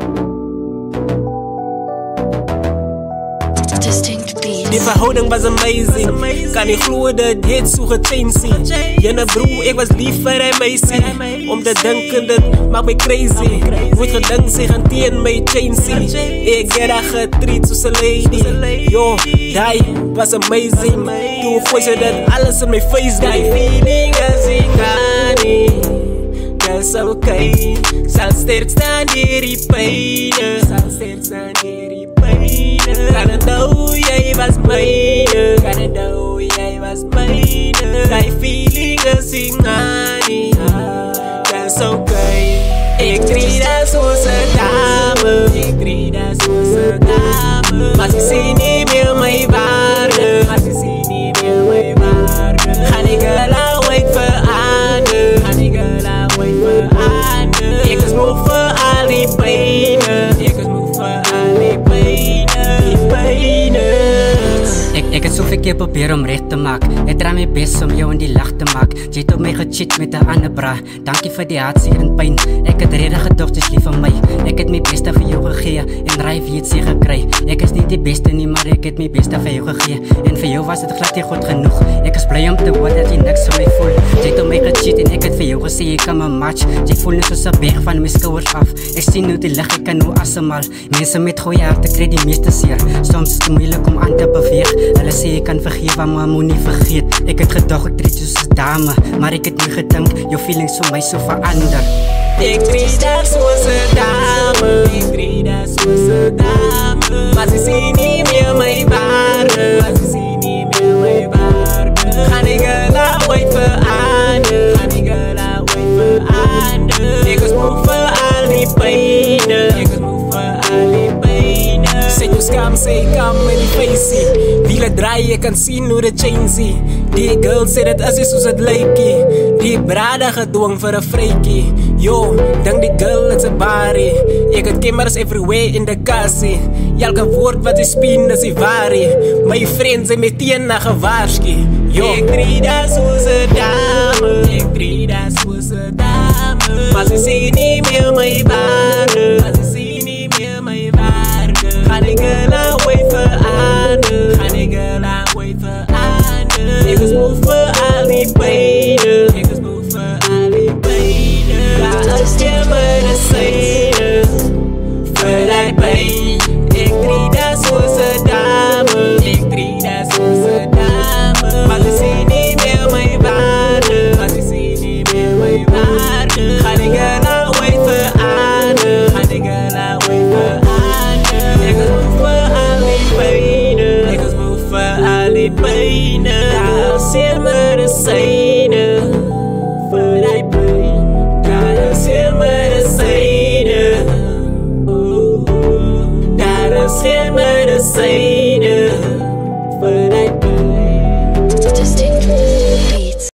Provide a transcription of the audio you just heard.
Die verhouding was amazing. Kan niet geloven dat dit zo gechanged is. Jenne broer, ik was lief voor hij meisje. Om te denken dat maakt me crazy. Wordt gedankt zich aan die en mij changing. Ik get haar getreat zoals een lady. Yo, die was amazing. Toen gooi ze dat alles in mijn face. Die feeling als ik ga niet. Dat is oké. Zal sterk staan hier die pijn. Zal sterk staan hier die pijn. Kanado, jij was mijne. Kanado, jij was mijne. Die feeling als ik ga niet. Dat is oké. Ik treat haar zoals een dame. Ik treat haar zoals een dame. Maar ze zien niet meer mijn waarde. Maar ze zien niet meer mijn waarde. Ga ik er ooit veranderen. Ga ik er ooit veranderen. Ik is moe voor al die pijnen. Ik is moe voor al die pijnen. Die pijnen. Ik het zoveel keer probeer om recht te maken. Ik draai mijn best om jou in die lach te maken. Jy het op my gecheat met een ander bra. Dankie vir die hartseer en pijn. Ek het rede gedocht, dis lief van my. Ek het my beste vir jou gegee. En raai wie het sê gekry. Ek is nie die beste nie, maar ek het my beste vir jou gegee. En vir jou was het glad nie goed genoeg. Ek is blij om te hoor dat jy niks van my voel. Jy het op my gecheat en ek het vir jou gesê jy kan my match. Jy voel net soos een berg van my skouwers af. Ek sien nou die lig, ek kan nou asemal. Mense met goeie harte kry die meeste seer. Soms is het moeilik om aan te beweeg. Hulle sê ek kan vergeef, maar moet nie vergeet. Ek het gedacht ek treed soos een dame, maar ek het nie gedink jou feelings vir my so verander. Ik treat haar zoals een dame. Ik treat haar zoals een dame. Maar ze zien niet meer mijn waarde. Maar ze zien niet meer mijn waarde. Ga ik er ooit veranderen. Ga ik er ooit veranderen. Ik is moe voor al die pijnen. Ik is moe voor al die pijnen. Zet je skam, say kam in die face. Wielen draaien, je kan zien hoe de chain zie. Die girl sê dit is soos het lykie. Die brada gedwong vir 'n vrykie. Yo, dink die girl is 'n barie. Ek het cameras everywhere in the kassie. Elke woord wat jy spien is die waarie. My vriend sê my teen na gewaarski. Yo, ek treat haar soos 'n dame. Ek treat haar soos 'n dame. Maar sy sê nie meer my waarde. Maar sy sê nie meer my waarde. Gaan die girl ooit verander. Gaan die girl ooit verander. Ek is moe vir al die pijnen. Ek is moe vir al die pijnen. Daar is jy medisyne vir die pijn. Ek treat haar soos 'n dame. Ek treat haar soos 'n dame. Maar sy sê nie meer my waarde. Maar sy sê nie meer my waarde. Gaan die girl ooit verander. Gaan die girl ooit verander. Ek is moe vir al die pijnen. Ek is moe vir al die pijnen. Ser medisyne vir die pijn. Daar is ser medisyne. Daar is ser medisyne.